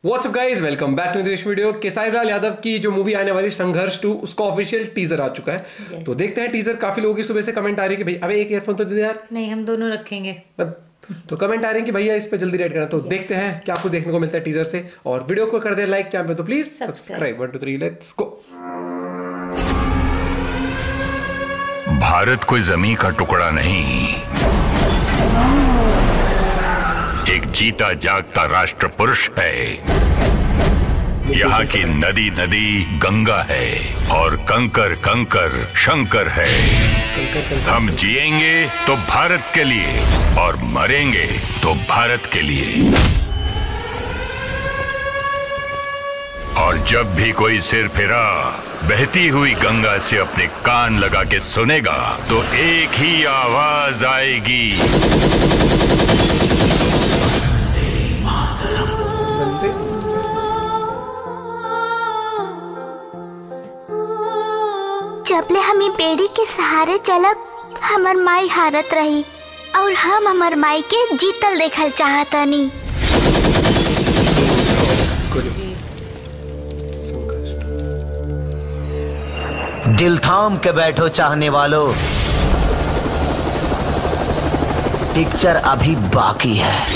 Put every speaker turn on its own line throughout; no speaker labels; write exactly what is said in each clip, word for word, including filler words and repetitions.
WhatsApp guys, welcome back to this video. Khesari Lal Yadav की जो movie आने वाली संघर्ष टू, उसका ऑफिशियल टीजर आ चुका है। yes. तो देखते हैं टीजर। काफी लोगों की सुबह से कमेंट आ रही है कि भाई अबे एक ईयरफोन तो दे दे यार।
नहीं, हम दोनों रखेंगे।
तो कमेंट आ रहे हैं कि भैया इस पे जल्दी रेड करना। तो yes. देखते हैं क्या आपको देखने को मिलता है टीजर से। और वीडियो को कर दे लाइक, चैनल पे तो please subscribe. One two three let's go.
Bharat कोई जमीन का टुकड़ा नहीं, एक जीता जागता राष्ट्र पुरुष है। यहाँ की नदी नदी गंगा है और कंकर कंकर शंकर है। हम जिएंगे तो भारत के लिए और मरेंगे तो भारत के लिए। और जब भी कोई सिर फिरा बहती हुई गंगा से अपने कान लगा के सुनेगा तो एक ही आवाज आएगी,
जबले हमें बेड़ी के सहारे चलब हमर माई हारत रही और हम हमर माई के जीतल देखल चाहतनी।
दिल थाम के बैठो चाहने वालों, पिक्चर अभी बाकी है।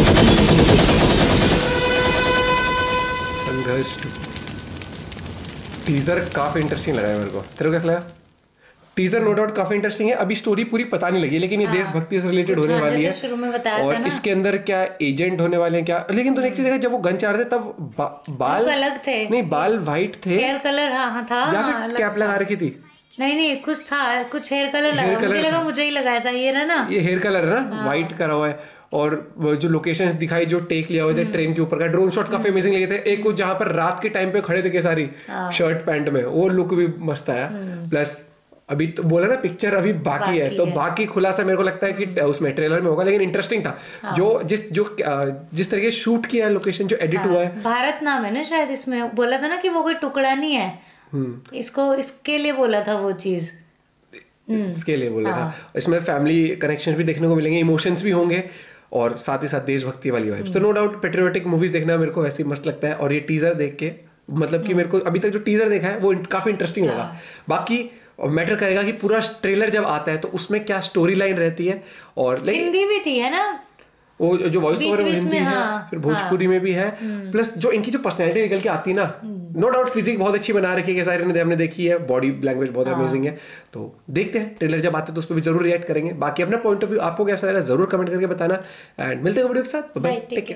संघर्ष टू टीजर काफी इंटरेस्टिंग लगा है मेरे को। तेरे को कैसा लगा? टीजर नो डाउट काफी इंटरेस्टिंग है। अभी स्टोरी पूरी पता नहीं लगी, लेकिन ये हाँ, देशभक्ति से रिलेटेड होने वाली है।
शुरू में बताया
और
था ना?
इसके अंदर क्या एजेंट होने वाले हैं क्या। लेकिन तूने एक चीज देखा, जब वो गन चला रहे थे तब बा, बाल
अलग थे।
नहीं, बाल व्हाइट थे।
हेयर कलर हाँ हाँ था,
या फिर कैप लगा रखी थी।
नहीं नहीं कुछ था, कुछ हेयर कलर लगा। मुझे लगा मुझे ही लगा ऐसा। ये ना ना
ये हेयर कलर है ना, व्हाइट करा हुआ है। और जो लोकेशंस दिखाई, जो टेक लिया हुआ था ट्रेन के ऊपर का, ड्रोन शॉट काफी अमेजिंग लगे थे। एक वो जहाँ पर रात के टाइम पे खड़े थे केसारी शर्ट पैंट में, वो लुक भी मस्त आया। प्लस अभी तो बोला ना पिक्चर अभी बाकी, बाकी है, तो है। बाकी खुलासा मेरे को लगता है कि उसमें ट्रेलर में होगा। लेकिन इंटरेस्टिंग था हाँ। जो जिस जो जिस तरीके शूट किया है, लोकेशन जो एडिट हाँ। हुआ है।
भारत नाम है ना शायद इसमें। बोला था ना कि वो कोई टुकड़ा नहीं है, इसको इसके लिए बोला था वो चीज,
इसके लिए बोला था। इसमें फैमिली कनेक्शन भी देखने को मिलेंगे, इमोशंस भी होंगे और साथ ही साथ देशभक्ति वाली वाइब्स। तो नो डाउट पेट्रियोटिक मूवीज देखना मेरे को वैसे ही मस्त लगता है। और ये टीजर देख के मतलब कि मेरे को अभी तक जो टीजर देखा है वो काफी इंटरेस्टिंग लगा। बाकी मैटर करेगा कि पूरा ट्रेलर जब आता है तो उसमें क्या स्टोरी लाइन रहती है। और
हिंदी भी थी है ना,
वो जो वॉइस ओवर है हिंदी
हाँ,
है, फिर भोजपुरी हाँ, में भी है। प्लस जो इनकी जो पर्सनैलिटी निकल के आती है ना, नो डाउट फिजिक बहुत अच्छी बना रखी है केसारी ने, हमने देखी है। बॉडी लैंग्वेज बहुत हाँ, अमेजिंग है। तो देखते हैं ट्रेलर जब आते हैं तो उस पर भी जरूर रिएक्ट करेंगे। बाकी अपना पॉइंट ऑफ व्यू आपको कैसा लगा जरूर कमेंट करके बताना। एंड मिलते हैं वीडियो के साथ। Bye, take care.